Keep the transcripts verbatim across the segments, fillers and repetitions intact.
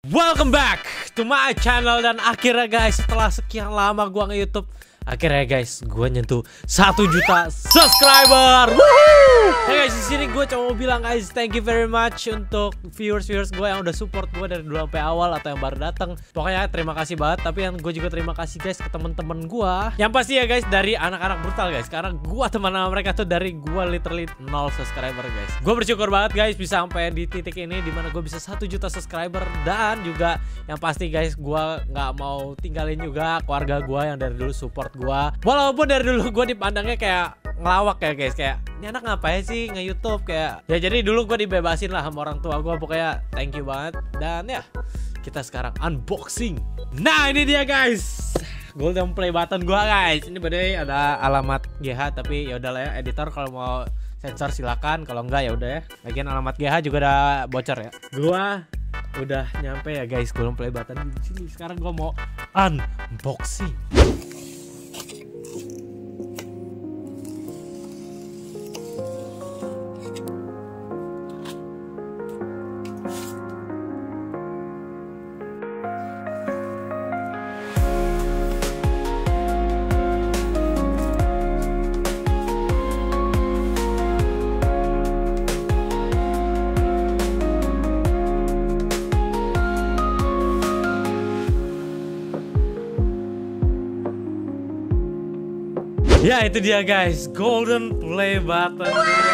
Welcome back to my channel. Dan akhirnya guys, setelah sekian lama gua nge-YouTube, akhirnya guys, gua nyentuh satu juta subscriber. Woohoo! Hey guys, di sini gue cuma mau bilang guys, thank you very much untuk viewers-viewers gue yang udah support gue dari dulu sampai awal atau yang baru datang. Pokoknya terima kasih banget. Tapi yang gue juga terima kasih guys ke teman-teman gue. Yang pasti ya guys, dari anak-anak brutal guys. Karena gue teman sama mereka tuh dari gue literally nol subscriber guys. Gue bersyukur banget guys bisa sampai di titik ini dimana gue bisa satu juta subscriber. Dan juga yang pasti guys, gue nggak mau tinggalin juga keluarga gue yang dari dulu support gue. Walaupun dari dulu gue dipandangnya kayak ngelawak ya guys, kayak ini anak ngapain sih nge-YouTube kayak. Ya jadi dulu gue dibebasin lah sama orang tua gue. Pokoknya thank you banget. Dan ya, kita sekarang unboxing. Nah ini dia guys, golden play button gue guys. Ini badai ada alamat G H, tapi ya udahlah ya, editor kalau mau sensor silakan, kalau enggak ya udah ya. Lagian alamat G H juga udah bocor ya. Gua udah nyampe ya guys, golden play button di sini. Sekarang gua mau unboxing. Ya itu dia guys, golden play button.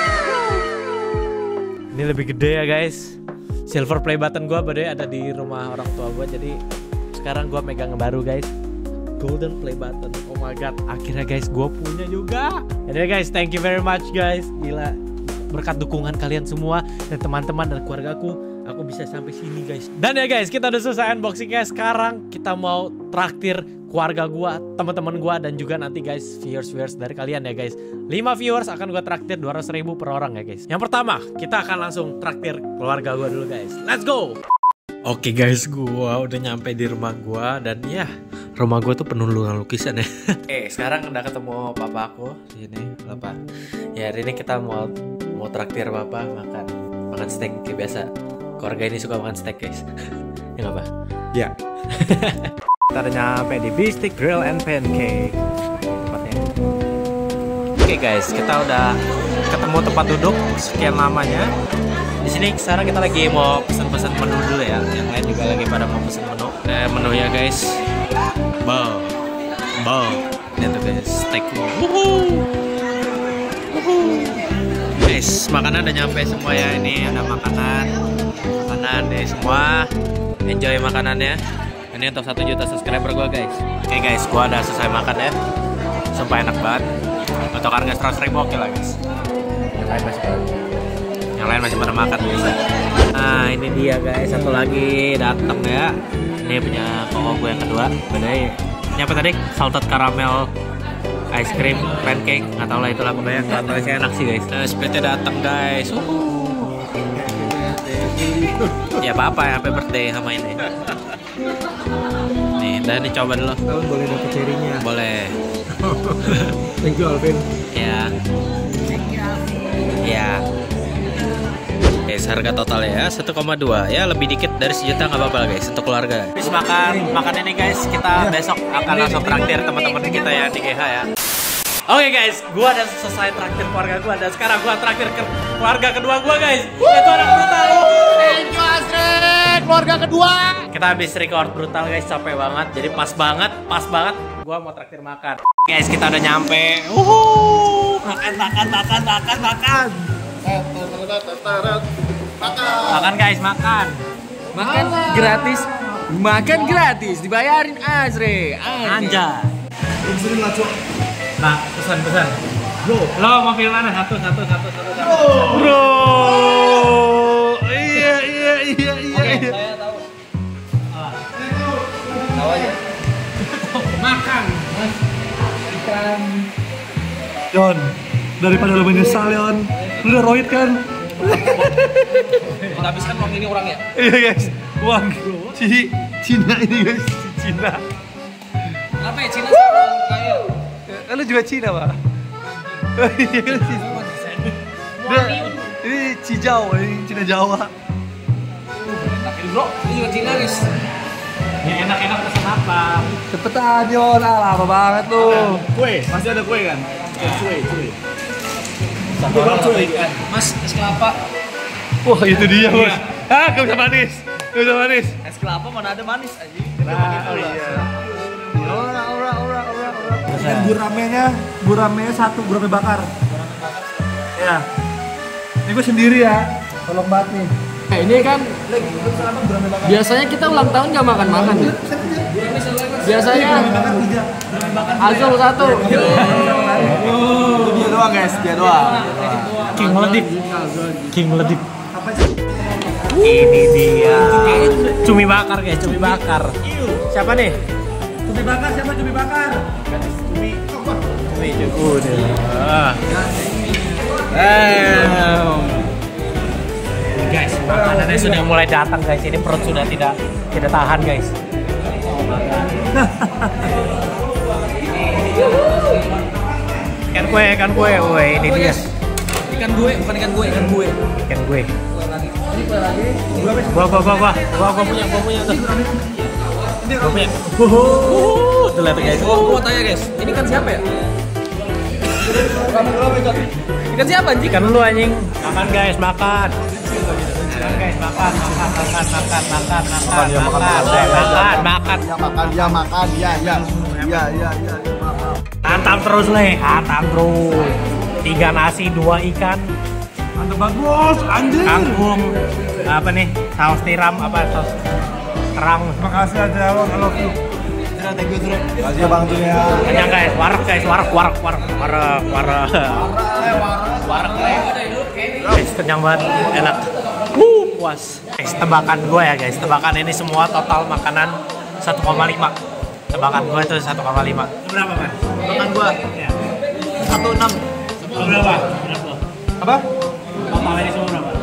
Ini lebih gede ya guys. Silver play button gue badai ada di rumah orang tua gue. Jadi sekarang gue megang yang baru guys, golden play button. Oh my god, akhirnya guys gue punya juga. Jadi guys, thank you very much guys. Gila, berkat dukungan kalian semua dan teman-teman dan keluargaku, aku bisa sampai sini guys. Dan ya guys, kita udah selesai unboxingnya. Sekarang kita mau traktir keluarga gua, teman-teman gua, dan juga nanti guys viewers-viewers dari kalian ya guys. lima viewers akan gua traktir dua ratus ribu per orang ya guys. Yang pertama, kita akan langsung traktir keluarga gua dulu guys. Let's go. Oke guys, gua udah nyampe di rumah gua dan ya, rumah gua tuh penuh lukisan ya. Eh, sekarang udah ketemu papa aku sini, papa. Ya, hari ini kita mau mau traktir papa makan makan steak kayak biasa. Keluarga ini suka makan steak guys. Ya nggak, Pak? Ya. Kita udah nyampe di Beefsteak Grill and Pancake tempatnya. Oke guys, kita udah ketemu tempat duduk sekian lamanya. Di sini sekarang kita lagi mau pesan-pesan menu dulu ya. Yang lain juga lagi pada mau pesan menu. Nah, menunya guys, wow, wow, ini tuh guys, steak. Wuhuu, wuhuu. Guys, makanan udah nyampe semua ya. Ini ada makanan, makanan deh semua. Enjoy makanannya. Ini untuk satu juta subscriber gue guys. Oke guys, gue udah selesai makan ya. Sumpah enak banget. Untuk harga seratus ribu oke lah guys. Yang lain masih pada, yang lain masih pada makan guys. Nah ini dia guys, satu lagi datang ya. Ini punya koko gue yang kedua. Bedanya ini apa tadi? Salted caramel ice cream pancake. Nggak tahu lah itulah pokoknya. Kalau sih enak sih guys. Nah splitnya datang guys. Uhuh. Ya apa-apa ya, happy birthday sama ini. Nih, dan ini coba dulu. Kalian boleh dapet cerinya. Boleh. Thank you Alvin. Ya. Ya. Guys, harga total ya satu koma dua. Ya, lebih dikit dari sejuta nggak apa-apa guys untuk keluarga. Habis makan makan ini guys, kita besok akan langsung traktir teman-teman kita ya di G H ya. Oke guys, gua udah selesai traktir keluarga gua dan sekarang gua traktir ke keluarga kedua gua guys. Itu anak brutal. Thank you Astrid, keluarga kedua. Kita habis record brutal guys, capek banget. Jadi pas banget, pas banget gua mau traktir makan. Guys, kita udah nyampe. Uhuh, makan makan makan makan makan. Makan guys, makan. Makan gratis. Makan gratis, dibayarin Azri. Anjay. Nah, pesan-pesan. Bro, lo mau film mana? Satu, satu, satu, satu, satu. Bro. Bro. Iya, iya, iya, iya. Oke, iya. Saya tahu. Ah. Tahu aja. Makan. Mas. Ikan. Yon, daripada lo menyesal Yon, lu udah roid kan? Tapi kan uang ini orangnya. Iya guys, uang Ci Cina ini guys, Cina. Kenapa ya Cina sama kaya? Kan lu juga Cina, Pak. Iya kan Cina. Ini Cijau, ini Cina Jawa. Bro, ini juga Cina guys. Ya enak-enak pesan apa? Cepetan Yon, ah lama banget tuh. Kue, masih ada kue kan? Kue, kue. Satu orang kue kan. Mas, es kelapa. Wah itu dia bos. Ah, gak bisa manis, gak bisa manis. Es kelapa mana ada manis aja. Nah, oh iya. Ora, ora, ora, ora, ora. Dan guramenya, guramenya satu gurame bakar. Ya. Ini gue sendiri ya. Tolong banget nih. Nah, ini kan biasanya kita ulang tahun nggak makan makan nih. Biasanya Azul satu. Dia doang guys, dia doang. King meledip. King meledip. Ini dia. Cumi bakar guys, cumi bakar. Siapa nih? Cumi bakar, siapa cumi bakar? Cumi. Cumi udah. Eh. Guys, makanannya sudah mulai datang guys. Ini perut sudah tidak tidak tahan guys. Ikan kue, ikan kue, kue ini dia. Ikan gue, bukan ikan gue, ikan gue. Ikan kue. Gua, gua, gua, gua, gua, gua punya, gua punya tuh. Gua punya. Huhu, tuh lihat guys. Oh, gua tanya guys, ini kan siapa ya? Ikan siapa anjing? Ikan lu anjing. Makan guys, makan. Makan guys, makan, makan, makan, makan, makan, makan, ya, makan, makan, makan. makan, makan. Ya makan, ya makan, ya ya. Ya ya ya. Hantam terus leh, hantam terus. Tiga nasi, dua ikan, Mantap bagus, anjing. kangkung, apa nih? Saus tiram, apa saus terang. Makasih aja, I love you. Thank you, Dre. Makasih ya Bang Jun ya. Kenyang guys, warak guys, warak, warak, warak, warak, warak. Warak guys, kenyang banget, enak. Wuh, puas. Guys, tebakan gue ya guys, tebakan ini semua total makanan satu koma lima. Tebakan gue itu satu koma lima. Berapa Mas? Makan gua Ya. satu enam. Berapa? Berapa? Apa? Total ini semua berapa?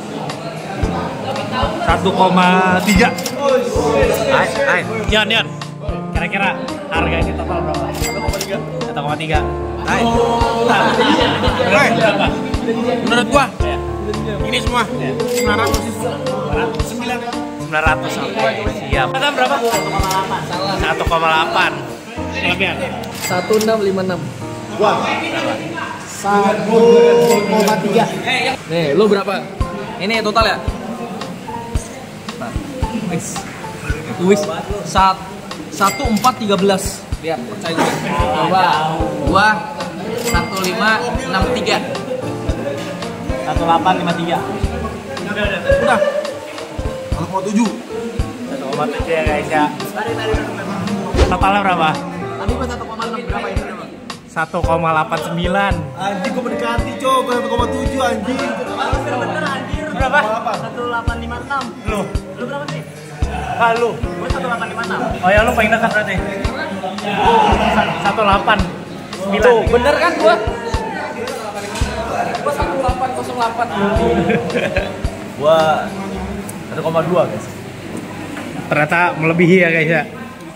satu koma tiga. Ayo, ayo. Yon, Yon. Kira-kira harga ini total berapa? satu koma tiga. Ayo. Berapa? Menurut gua Ya. ini semua sembilan ratus. sembilan ratus oke. Siap. Harga berapa? satu koma delapan. Kelebihan. satu enam lima enam. satu koma tiga. Nih, lu berapa? Ini total ya? Wis. Wis. Sat satu empat tiga belas. Lihat, percaya gue. Coba. Gua satu lima enam tiga. satu delapan lima tiga. Udah. satu koma tujuh. satu koma tujuh ya guys ya. Totalnya berapa? Tadi gua satu koma enam berapa ini berapa? satu koma delapan sembilan. Anjing gue mendekati cok, satu koma tujuh anjing. Bener anjir. Berapa? satu delapan lima enam. Lu. Lu berapa sih? Ah, lu. Gua satu delapan lima enam. Oh ya lu paling dekat berarti. satu delapan sembilan. Tuh, bener kan gua? Gua satu delapan nol delapan. Gua satu koma dua guys. Ternyata melebihi ya guys ya.